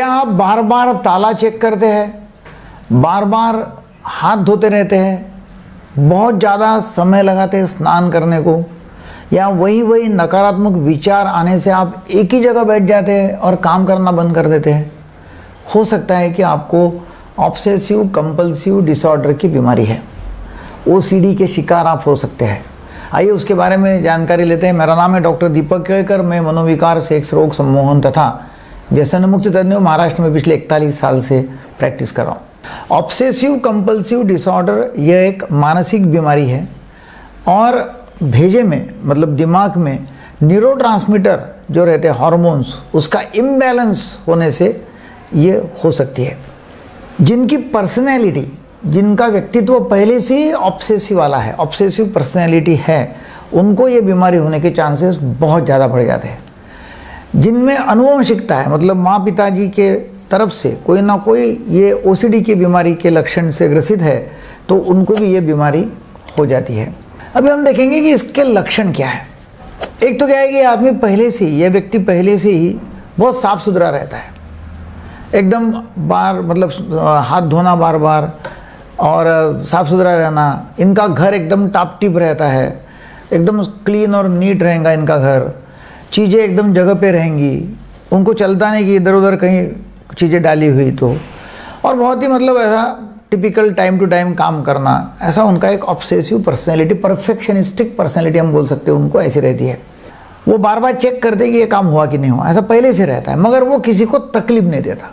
क्या आप बार बार ताला चेक करते हैं, बार बार हाथ धोते रहते हैं, बहुत ज़्यादा समय लगाते हैं स्नान करने को, या वही नकारात्मक विचार आने से आप एक ही जगह बैठ जाते हैं और काम करना बंद कर देते हैं? हो सकता है कि आपको ऑब्सेसिव कंपल्सिव डिसऑर्डर की बीमारी है, OCD के शिकार आप हो सकते हैं। आइए उसके बारे में जानकारी लेते हैं। मेरा नाम है डॉक्टर दीपक केळकर। मैं मनोविकार, सेक्स रोग, सम्मोहन तथा व्यसन मुक्ति तज्ञ महाराष्ट्र में पिछले 41 साल से प्रैक्टिस कर रहा हूँ। ऑब्सेसिव कंपल्सिव डिसऑर्डर यह एक मानसिक बीमारी है और भेजे में मतलब दिमाग में न्यूरोट्रांसमीटर जो रहते हैं हार्मोन्स, उसका इम्बैलेंस होने से ये हो सकती है। जिनकी पर्सनैलिटी, जिनका व्यक्तित्व पहले से ही ऑब्सेसिव वाला है, ऑब्सेसिव पर्सनैलिटी है, उनको ये बीमारी होने के चांसेस बहुत ज़्यादा बढ़ जाते हैं। जिनमें अनुवंशिकता है, मतलब माँ पिताजी के तरफ से कोई ना कोई ये OCD की बीमारी के लक्षण से ग्रसित है, तो उनको भी ये बीमारी हो जाती है। अभी हम देखेंगे कि इसके लक्षण क्या है। एक तो क्या है कि आदमी पहले से ही, यह व्यक्ति पहले से ही बहुत साफ सुथरा रहता है, एकदम मतलब हाथ धोना बार बार और साफ सुथरा रहना, इनका घर एकदम टाप टिप रहता है, एकदम क्लीन और नीट रहेगा इनका घर, चीज़ें एकदम जगह पे रहेंगी, उनको चलता नहीं कि इधर उधर कहीं चीज़ें डाली हुई तो, और बहुत ही मतलब ऐसा टिपिकल टाइम टू टाइम काम करना, ऐसा उनका एक ऑब्सेसिव पर्सनैलिटी, परफेक्शनिस्टिक पर्सनैलिटी हम बोल सकते हैं, उनको ऐसी रहती है। वो बार बार चेक करते कि ये काम हुआ कि नहीं हुआ, ऐसा पहले से रहता है, मगर वो किसी को तकलीफ नहीं देता,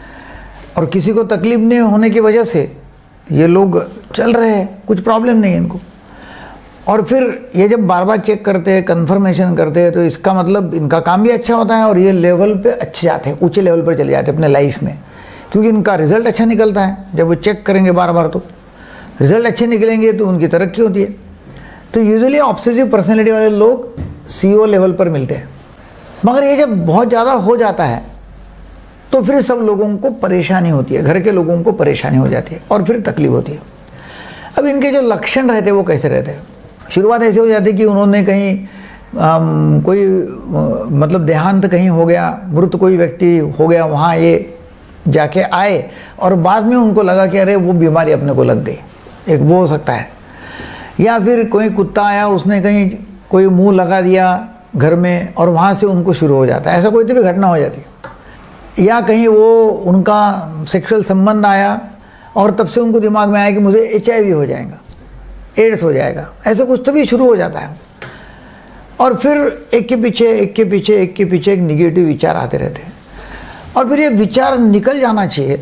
और किसी को तकलीफ नहीं होने की वजह से ये लोग चल रहे हैं, कुछ प्रॉब्लम नहीं है इनको। और फिर ये जब बार बार चेक करते हैं, कन्फर्मेशन करते हैं, तो इसका मतलब इनका काम भी अच्छा होता है और ये लेवल पे अच्छे जाते हैं, ऊंचे लेवल पर चले जाते हैं अपने लाइफ में, क्योंकि इनका रिजल्ट अच्छा निकलता है। जब वो चेक करेंगे बार बार तो रिजल्ट अच्छे निकलेंगे तो उनकी तरक्की होती है। तो यूजुअली ऑब्सेसिव पर्सनैलिटी वाले लोग CEO लेवल पर मिलते हैं, मगर ये जब बहुत ज़्यादा हो जाता है तो फिर सब लोगों को परेशानी होती है, घर के लोगों को परेशानी हो जाती है और फिर तकलीफ होती है। अब इनके जो लक्षण रहते हैं वो कैसे रहते हैं? शुरुआत ऐसे हो जाती है कि उन्होंने कहीं कोई मतलब देहांत कहीं हो गया, मृत कोई व्यक्ति हो गया, वहाँ ये जाके आए और बाद में उनको लगा कि अरे वो बीमारी अपने को लग गई, एक वो हो सकता है। या फिर कोई कुत्ता आया, उसने कहीं कोई मुंह लगा दिया घर में और वहाँ से उनको शुरू हो जाता है, ऐसा कोई तो भी घटना हो जाती है। या कहीं वो उनका सेक्सुअल संबंध आया और तब से उनको दिमाग में आया कि मुझे HIV हो जाएगा, एड्स हो जाएगा, ऐसा कुछ तो भी शुरू हो जाता है। और फिर एक के पीछे एक निगेटिव विचार आते रहते हैं, और फिर ये विचार निकल जाना चाहिए,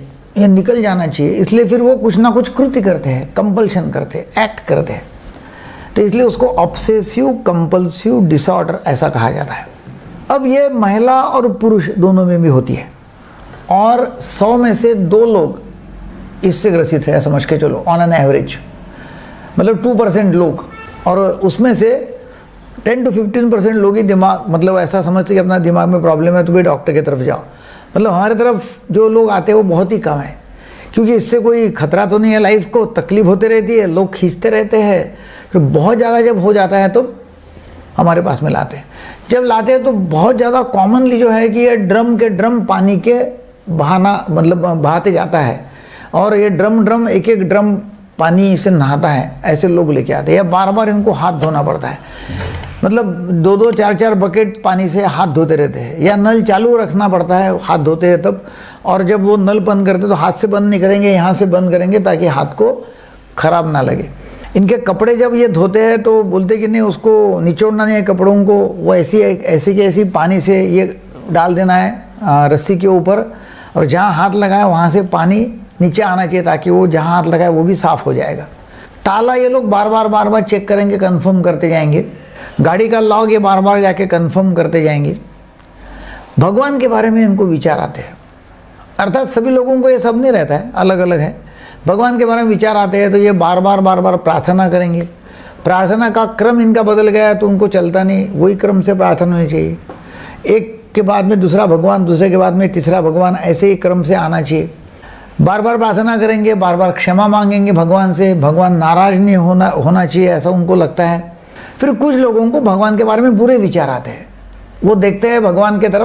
इसलिए फिर वो कुछ ना कुछ कृत्य करते हैं, कंपल्शन करते हैं, एक्ट करते हैं। तो इसलिए उसको ऑब्सेसिव कंपल्सिव डिसऑर्डर ऐसा कहा जाता है। अब ये महिला और पुरुष दोनों में भी होती है, और 100 में से 2 लोग इससे ग्रसित है, समझ के चलो, ऑन एन एवरेज, मतलब 2% लोग, और उसमें से 10 to 15% लोग ही दिमाग मतलब ऐसा समझते कि अपना दिमाग में प्रॉब्लम है तो भी डॉक्टर की तरफ जाओ। मतलब हमारे तरफ जो लोग आते हैं वो बहुत ही कम है, क्योंकि इससे कोई खतरा तो नहीं है लाइफ को, तकलीफ होती रहती है, लोग खींचते रहते हैं, फिर बहुत ज़्यादा जब हो जाता है तो हमारे पास में लाते हैं। जब लाते हैं तो बहुत ज़्यादा कॉमनली जो है कि ये ड्रम के ड्रम पानी के बहाना मतलब बहाते जाता है, और ये ड्रम एक ड्रम पानी से नहाता है, ऐसे लोग लेके आते हैं। या बार बार इनको हाथ धोना पड़ता है, मतलब 2-2 4-4 बकेट पानी से हाथ धोते रहते हैं, या नल चालू रखना पड़ता है, हाथ धोते हैं तब, और जब वो नल बंद करते तो हाथ से बंद नहीं करेंगे, यहाँ से बंद करेंगे ताकि हाथ को खराब ना लगे। इनके कपड़े जब ये धोते हैं तो बोलते कि नहीं उसको निचोड़ना नहीं है कपड़ों को, वो ऐसी पानी से ये डाल देना है रस्सी के ऊपर, और जहाँ हाथ लगाए वहाँ से पानी नीचे आना चाहिए ताकि वो जहाँ हाथ लगाए वो भी साफ हो जाएगा। ताला ये लोग बार बार चेक करेंगे, कंफर्म करते जाएंगे। गाड़ी का लॉक ये बार बार जाके कंफर्म करते जाएंगे। भगवान के बारे में इनको विचार आते हैं, अर्थात सभी लोगों को ये सब नहीं रहता है, अलग अलग है। भगवान के बारे में विचार आते हैं तो ये बार बार प्रार्थना करेंगे। प्रार्थना का क्रम इनका बदल गया है तो उनको चलता नहीं, वही क्रम से प्रार्थना होनी चाहिए। एक के बाद में दूसरा भगवान, दूसरे के बाद में तीसरा भगवान, ऐसे ही क्रम से आना चाहिए। बार बार प्रार्थना करेंगे, बार बार क्षमा मांगेंगे भगवान से, भगवान नाराज नहीं होना चाहिए ऐसा उनको लगता है। फिर कुछ लोगों को भगवान के बारे में बुरे विचार आते हैं, वो देखते हैं भगवान के तरफ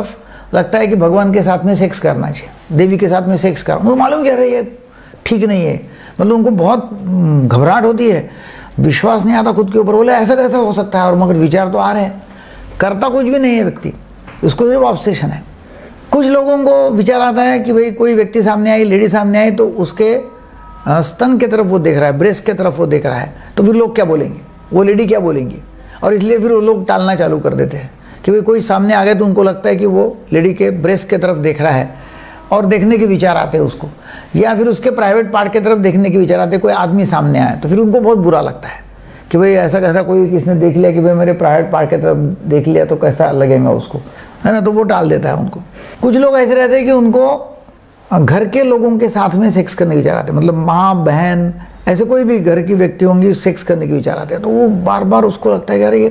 लगता है कि भगवान के साथ में सेक्स करना चाहिए, देवी के साथ में सेक्स करना, उनको मालूम क्या रही है ठीक नहीं है, मतलब उनको बहुत घबराहट होती है, विश्वास नहीं आता खुद के ऊपर, बोले ऐसा कैसा हो सकता है, और मगर विचार तो आ रहे हैं, करता कुछ भी नहीं है व्यक्ति, उसको सिर्फ ऑब्सेशन है। कुछ लोगों को विचार आता है कि भाई कोई व्यक्ति सामने आई, लेडी सामने आई, तो उसके स्तन की तरफ वो देख रहा है, ब्रेस्ट की तरफ वो देख रहा है, तो फिर लोग क्या बोलेंगे, वो लेडी क्या बोलेंगी, और इसलिए फिर वो लोग टालना चालू कर देते हैं कि भाई कोई सामने आ गया तो उनको लगता है कि वो लेडी के ब्रेस्ट की तरफ देख रहा है, और देखने के विचार आते हैं उसको, या फिर उसके प्राइवेट पार्ट की तरफ देखने के विचार आते हैं। कोई आदमी सामने आया तो फिर उनको बहुत बुरा लगता है कि भाई ऐसा कैसा कोई किसने देख लिया कि भाई मेरे प्राइवेट पार्ट की तरफ देख लिया तो कैसा लगेगा उसको, है ना, तो वो टाल देता है उनको। कुछ लोग ऐसे रहते हैं कि उनको घर के लोगों के साथ में सेक्स करने के विचार आते हैं, मतलब माँ बहन ऐसे कोई भी घर की व्यक्ति होंगी, सेक्स करने के विचार आते हैं, तो वो बार बार उसको लगता है कि अरे ये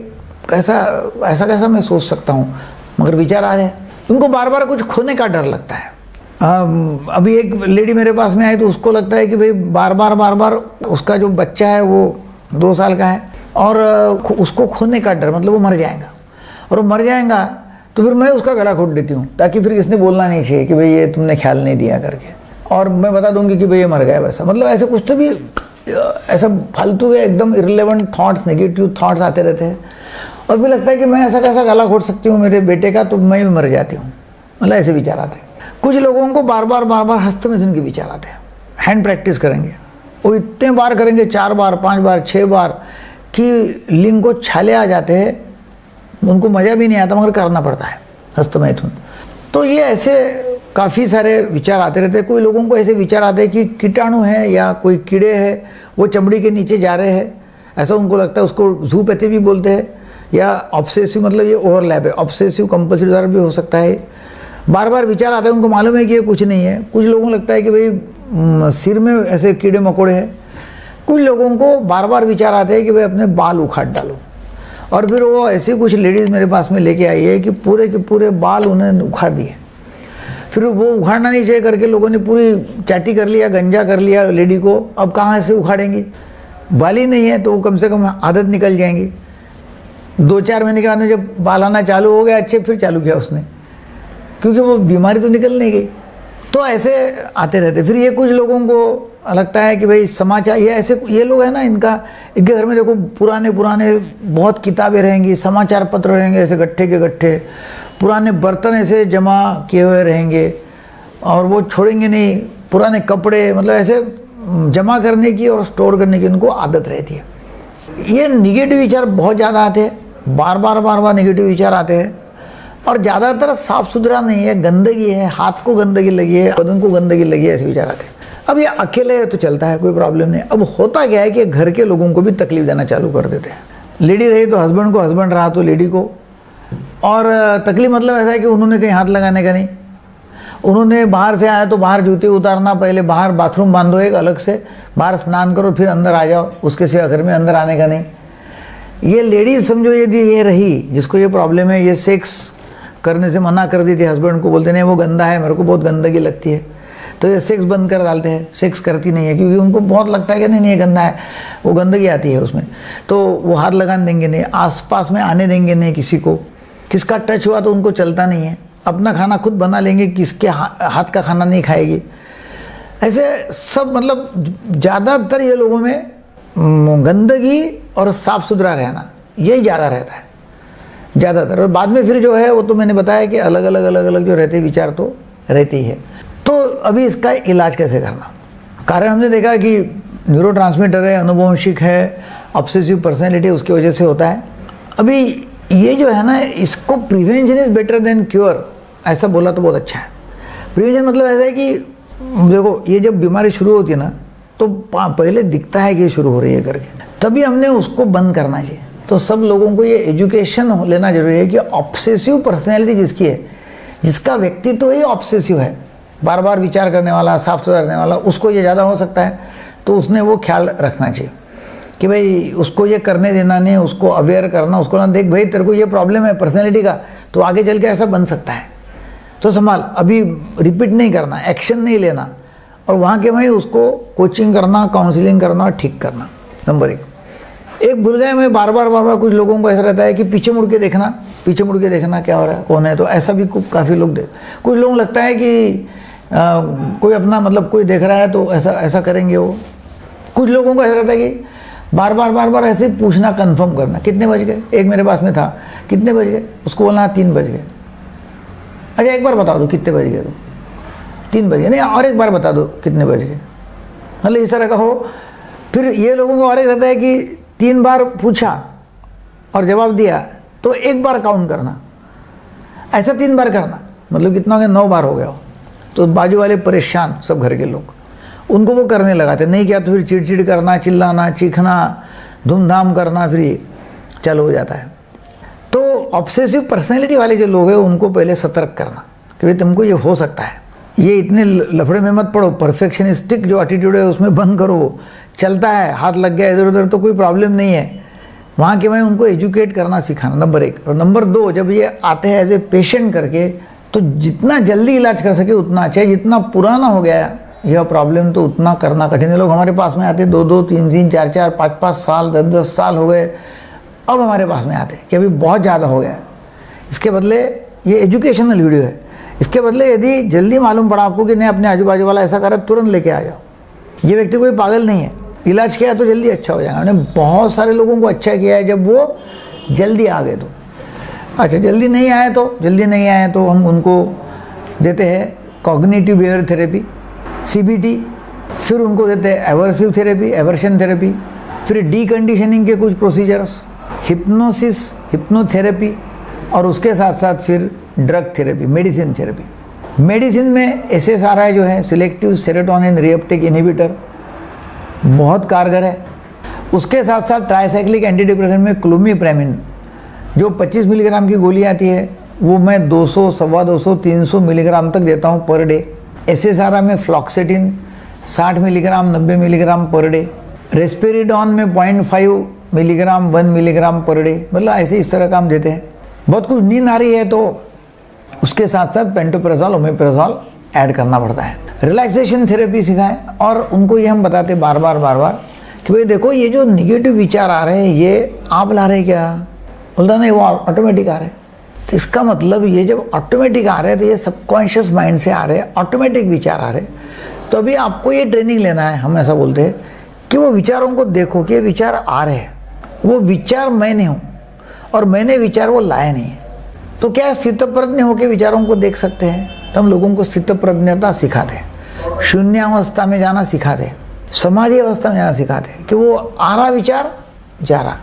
ऐसा कैसा मैं सोच सकता हूँ, मगर विचार आ रहे हैं। उनको बार बार कुछ खोने का डर लगता है। अभी एक लेडी मेरे पास में आई तो उसको लगता है कि भाई बार बार उसका जो बच्चा है वो 2 साल का है, और उसको खोने का डर, मतलब वो मर जाएगा, और वो मर जाएगा तो फिर मैं उसका गला घोट देती हूँ, ताकि फिर किसने बोलना नहीं चाहिए कि भाई ये तुमने ख्याल नहीं दिया करके, और मैं बता दूंगी कि भाई ये मर गया वैसा, मतलब ऐसे कुछ तो भी ऐसा फालतू के एकदम इररिलेवेंट थॉट्स, नेगेटिव थॉट्स आते रहते हैं, और भी लगता है कि मैं ऐसा कैसा गला घोट सकती हूँ मेरे बेटे का, तो मैं भी मर जाती हूँ, मतलब ऐसे विचार आते हैं। कुछ लोगों को बार बार हस्तमैथुन के विचार आते हैं। हैंड प्रैक्टिस करेंगे, वो इतने बार करेंगे, 4 बार 5 बार 6 बार, कि लिंग को छाले आ जाते हैं, उनको मज़ा भी नहीं आता, मगर करना पड़ता है हस्तमैथुन। तो ये ऐसे काफ़ी सारे विचार आते रहते हैं। कोई लोगों को ऐसे विचार आते हैं कि कीटाणु है या कोई कीड़े हैं वो चमड़ी के नीचे जा रहे हैं, ऐसा उनको लगता है, उसको जूपैथी भी बोलते हैं, या ऑब्सेसिव, मतलब ये ओवरलैप है, ऑब्सेसिव कंपल्सिव डिसऑर्डर भी हो सकता है। बार बार विचार आते हैं, उनको मालूम है कि ये कुछ नहीं है। कुछ लोगों को लगता है कि भाई सिर में ऐसे कीड़े मकोड़े हैं। कुछ लोगों को बार बार विचार आते हैं कि भाई अपने बाल उखाड़ डालो, और फिर वो ऐसी कुछ लेडीज़ मेरे पास में लेके आई है कि पूरे के पूरे बाल उन्होंने उखाड़ दिए। फिर वो उखाड़ना नहीं चाहिए करके लोगों ने पूरी चाटी कर लिया, गंजा कर लिया लेडी को। अब कहाँ से उखाड़ेंगी, बाल ही नहीं है, तो वो कम से कम आदत निकल जाएंगी। 2-4 महीने के बाद में जब बाल आना चालू हो गया, अच्छे, फिर चालू किया उसने, क्योंकि वो बीमारी तो निकल नहीं गई। तो ऐसे आते रहते। फिर ये कुछ लोगों को लगता है कि भाई समाचार, ये लोग हैं ना, इनके घर में देखो पुराने बहुत किताबें रहेंगी, समाचार पत्र रहेंगे ऐसे गट्ठे के गट्ठे, पुराने बर्तन ऐसे जमा किए हुए रहेंगे, और वो छोड़ेंगे नहीं। पुराने कपड़े, मतलब ऐसे जमा करने की और स्टोर करने की उनको आदत रहती है। ये निगेटिव विचार बहुत ज़्यादा आते हैं, बार बार निगेटिव विचार आते हैं, और ज़्यादातर साफ सुथरा नहीं है, गंदगी है, हाथ को गंदगी लगी है, बदन को गंदगी लगी है, ऐसे विचार आते हैं। अब ये अकेले है तो चलता है, कोई प्रॉब्लम नहीं। अब होता क्या है कि घर के लोगों को भी तकलीफ देना चालू कर देते हैं। लेडी रही तो हस्बैंड को, हस्बैंड रहा तो लेडी को। और तकलीफ मतलब ऐसा है कि उन्होंने कहीं हाथ लगाने का नहीं, उन्होंने बाहर से आया तो बाहर जूते उतारना, पहले बाहर बाथरूम बांधो एक अलग से, बाहर स्नान करो, फिर अंदर आ जाओ, उसके सिवा घर में अंदर आने का नहीं। ये लेडीज समझो, यदि ये रही जिसको ये प्रॉब्लम है, ये सेक्स करने से मना कर दी थी, हस्बैंड को बोलते नहीं वो गंदा है, मेरे को बहुत गंदगी लगती है, तो ये सेक्स बंद कर डालते हैं, सेक्स करती नहीं है, क्योंकि उनको बहुत लगता है कि नहीं ये गंदा है, वो गंदगी आती है उसमें, तो वो हाथ लगाने देंगे नहीं, आसपास में आने देंगे नहीं किसी को। किसका टच हुआ तो उनको चलता नहीं है, अपना खाना खुद बना लेंगे, किसके हाथ का खाना नहीं खाएगी। ऐसे सब, मतलब ज़्यादातर ये लोगों में गंदगी और साफ सुथरा रहना यही ज़्यादा रहता है ज़्यादातर। और बाद में फिर जो है वो तो मैंने बताया कि अलग अलग जो रहते विचार तो रहती है। तो अभी इसका इलाज कैसे करना, कारण हमने देखा कि न्यूरोट्रांसमीटर है, अनुवंशिक है, ऑब्सेसिव पर्सनैलिटी उसकी वजह से होता है। अभी ये जो है ना, इसको prevention is better than cure, ऐसा बोला तो बहुत अच्छा है। प्रिवेंशन मतलब ऐसा है कि देखो, ये जब बीमारी शुरू होती है ना, तो पहले दिखता है कि ये शुरू हो रही है करके, तभी हमने उसको बंद करना चाहिए। तो सब लोगों को ये एजुकेशन लेना जरूरी है कि ऑब्सेसिव पर्सनैलिटी जिसकी है, जिसका व्यक्तित्व ही ऑब्सेसिव है, बार बार विचार करने वाला, साफ सुथरा रहने वाला, उसको ये ज़्यादा हो सकता है। तो उसने वो ख्याल रखना चाहिए कि भाई उसको ये करने देना नहीं, उसको अवेयर करना, उसको ना देख भाई तेरे को ये प्रॉब्लम है पर्सनैलिटी का, तो आगे चल के ऐसा बन सकता है, तो संभाल, अभी रिपीट नहीं करना, एक्शन नहीं लेना, और वहाँ के भाई उसको कोचिंग करना, काउंसलिंग करना और ठीक करना, नंबर 1। एक भूल गए मैं बार बार कुछ लोगों को ऐसा रहता है कि पीछे मुड़ के देखना क्या हो रहा है, कौन है। तो ऐसा भी काफ़ी लोग कुछ लोगों लगता है कि कोई अपना मतलब कोई देख रहा है तो ऐसा करेंगे वो। कुछ लोगों को ऐसा रहता है कि बार बार ऐसे पूछना, कंफर्म करना, कितने बज गए। एक मेरे पास में था, कितने बज गए, उसको बोलना 3 बज गए। अच्छा एक बार बता दो कितने बज गए, तो 3 बज गए, नहीं और एक बार बता दो कितने बज गए, मतलब इस तरह का हो। फिर ये लोगों को और एक रहता है कि 3 बार पूछा और जवाब दिया तो 1 बार काउंट करना, ऐसा 3 बार करना, मतलब कितना हो गया, 9 बार हो गया हो। तो बाजू वाले परेशान, सब घर के लोग, उनको वो करने लगाते, नहीं किया तो फिर चिड़चिड़ करना, चिल्लाना, चीखना, धूमधाम करना, फिर चालू हो जाता है। तो ऑब्सेसिव पर्सनैलिटी वाले जो लोग हैं उनको पहले सतर्क करना कि भाई तुमको ये हो सकता है, ये इतने लफड़े में मत पड़ो, परफेक्शनिस्टिक जो एटीट्यूड है उसमें बंद करो। चलता है, हाथ लग गया इधर उधर तो कोई प्रॉब्लम नहीं है, वहाँ के मैं उनको एजुकेट करना सिखाना, नंबर 1। और नंबर 2, जब ये आते हैं एज ए पेशेंट करके, तो जितना जल्दी इलाज कर सके उतना अच्छा है। जितना पुराना हो गया यह प्रॉब्लम तो उतना करना कठिन है। लोग हमारे पास में आते 2-2, 3-3, 4-4, 5-5 साल, 10-10 साल हो गए, अब हमारे पास में आते कि अभी बहुत ज़्यादा हो गया है। इसके बदले ये एजुकेशनल वीडियो है, इसके बदले यदि जल्दी मालूम पड़ा आपको कि नहीं अपने आजू बाजू वाला ऐसा कर रहा है, तुरंत लेके आ जाओ। ये व्यक्ति कोई पागल नहीं है, इलाज किया तो जल्दी अच्छा हो जाएगा। हमने बहुत सारे लोगों को अच्छा किया है जब वो जल्दी आ गए तो। अच्छा जल्दी नहीं आए तो हम उनको देते हैं कॉग्निटिव बिहेवियर थेरेपी, CBT, फिर उनको देते हैं एवर्सिव थेरेपी, एवर्शन थेरेपी, फिर डीकंडीशनिंग के कुछ प्रोसीजर्स, हिप्नोसिस, हिप्नोथेरेपी, और उसके साथ साथ फिर drug therapy, medicine therapy. Medicine में SSRI जो है, सिलेक्टिव सेरोटोनिन रीअपटेक इनहिबिटर, बहुत कारगर है। उसके साथ साथ ट्राइसाइक्लिक एंटीडिप्रेसेंट में क्लोमिप्रेमिन जो 25 मिलीग्राम की गोली आती है वो मैं 200, 250, 300 मिलीग्राम तक देता हूँ पर डे। SSRI में fluoxetine 60 milligram, 90 milligram per day. Risperidone में 0.5 मिलीग्राम, 1 मिलीग्राम पर डे, मतलब ऐसे इस तरह का हम देते हैं। बहुत कुछ नींद आ रही है तो उसके साथ साथ पेंटोप्रेजोल, ओमेप्रेजोल ऐड करना पड़ता है। रिलैक्सेशन थेरेपी सिखाएं और उनको ये हम बताते बार बार कि भाई देखो ये जो निगेटिव विचार आ रहे हैं ये आप ला रहे क्या, बोलता नहीं वो ऑटोमेटिक आ रहे हैं। तो इसका मतलब ये जब ऑटोमेटिक आ रहे हैं तो ये सबकॉन्शियस माइंड से आ रहे हैं, ऑटोमेटिक विचार आ रहे हैं। तो अभी आपको ये ट्रेनिंग लेना है, हम ऐसा बोलते हैं कि वो विचारों को देखो कि ये विचार आ रहे हैं, वो विचार मैंने हूँ और मैंने विचार वो लाया नहीं है। तो क्या स्थितप्रज्ञ होकर विचारों को देख सकते हैं? तो हम लोगों को स्थितप्रज्ञता सिखाते हैं, शून्यावस्था में जाना सिखाते हैं, समाधि अवस्था में जाना सिखाते हैं कि वो आ रहा विचार जा रहा,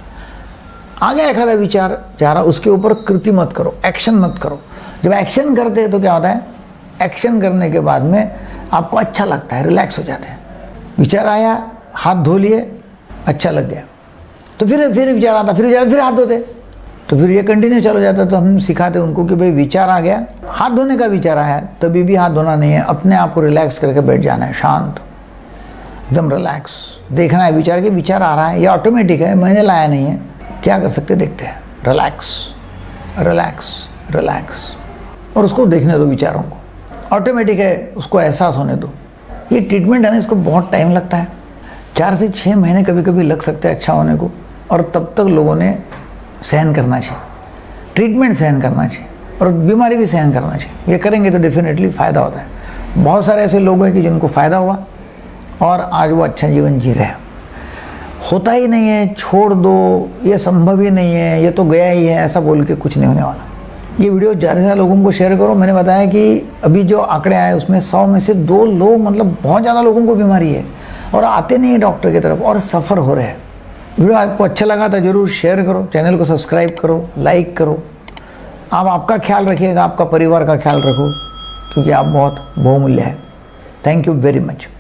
आ गया एखादा विचार जा रहा, उसके ऊपर कृति मत करो, एक्शन मत करो। जब एक्शन करते हैं तो क्या होता है, एक्शन करने के बाद में आपको अच्छा लगता है, रिलैक्स हो जाते हैं। विचार आया, हाथ धो लिए, अच्छा लग गया, तो फिर विचार आता, फिर हाथ धोते, तो फिर ये कंटिन्यू चल जाता। तो हम सिखाते उनको कि भाई विचार आ गया, हाथ धोने का विचार आया, तभी भी हाथ धोना नहीं है, अपने आप को रिलैक्स करके बैठ जाना है, शांत, एकदम रिलैक्स। देखना है विचार के विचार आ रहा है, ये ऑटोमेटिक है, मैंने लाया नहीं है, क्या कर सकते देखते हैं, रिलैक्स रिलैक्स रिलैक्स, और उसको देखने दो विचारों को, ऑटोमेटिक है, उसको एहसास होने दो। ये ट्रीटमेंट है ना, इसको बहुत टाइम लगता है, 4 से 6 महीने कभी कभी लग सकते हैं अच्छा होने को, और तब तक लोगों ने सहन करना चाहिए, ट्रीटमेंट सहन करना चाहिए और बीमारी भी सहन करना चाहिए। ये करेंगे तो डेफिनेटली फ़ायदा होता है। बहुत सारे ऐसे लोग हैं कि जिनको फ़ायदा हुआ और आज वो अच्छा जीवन जी रहे हैं। होता ही नहीं है, छोड़ दो, ये संभव ही नहीं है, ये तो गया ही है, ऐसा बोल के कुछ नहीं होने वाला। ये वीडियो ज़्यादा से ज़्यादा लोगों को शेयर करो। मैंने बताया कि अभी जो आंकड़े आए उसमें 100 में से 2 लोग, मतलब बहुत ज़्यादा लोगों को बीमारी है और आते नहीं है डॉक्टर की तरफ और सफ़र हो रहे हैं। वीडियो आपको अच्छा लगा तो जरूर शेयर करो, चैनल को सब्सक्राइब करो, लाइक करो। आप आपका ख्याल रखिएगा, आपका परिवार का ख्याल रखो, क्योंकि आप बहुत बहुमूल्य है। Thank you very much.